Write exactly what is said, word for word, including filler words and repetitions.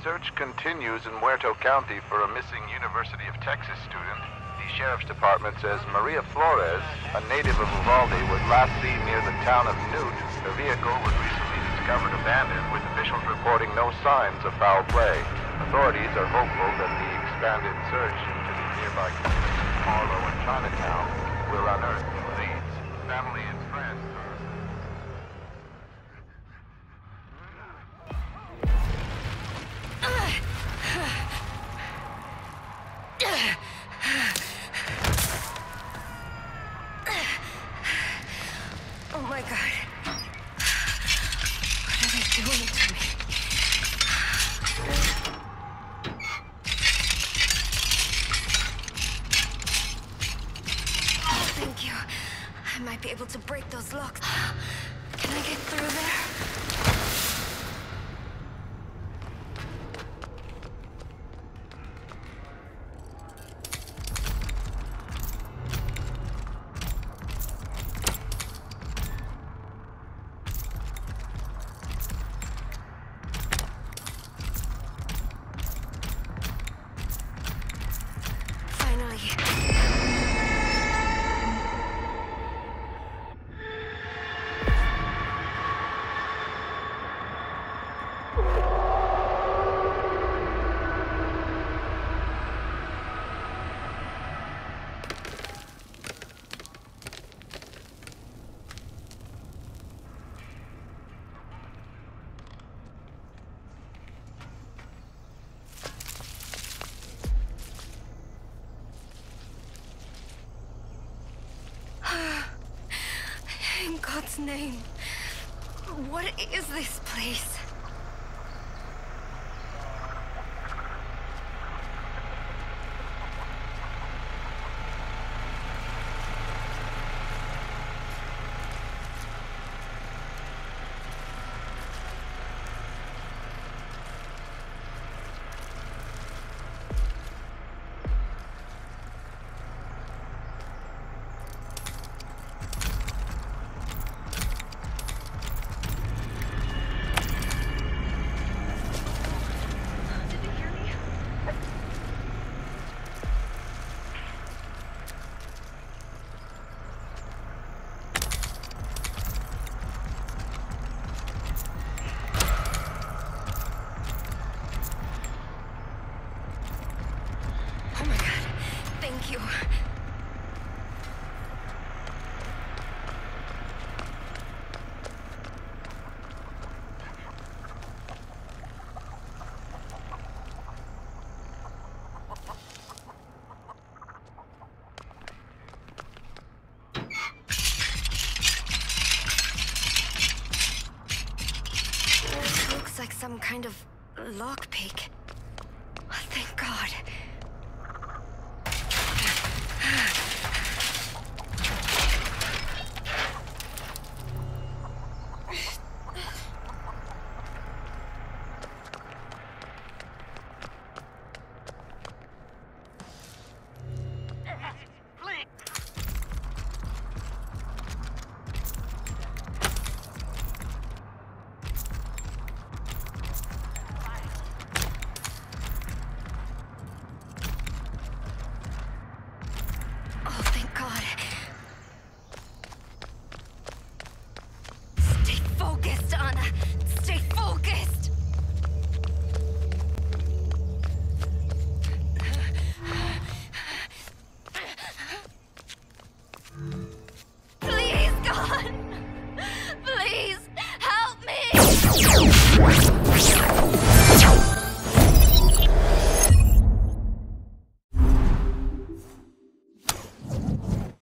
search continues in Muerto County for a missing University of Texas student. The Sheriff's Department says Maria Flores, a native of Uvalde, was last seen near the town of Newt. Her vehicle was recently discovered abandoned, with officials reporting no signs of foul play. Authorities are hopeful that the expanded search into the nearby communities of Harlow and Chinatown will unearth new leads. Family and friends are... Oh my God. What are they doing to me? Oh, thank you. I might be able to break those locks. Can I get through there? In God's name, what is this place? Thank you. This looks like some kind of lockpick. Thank God.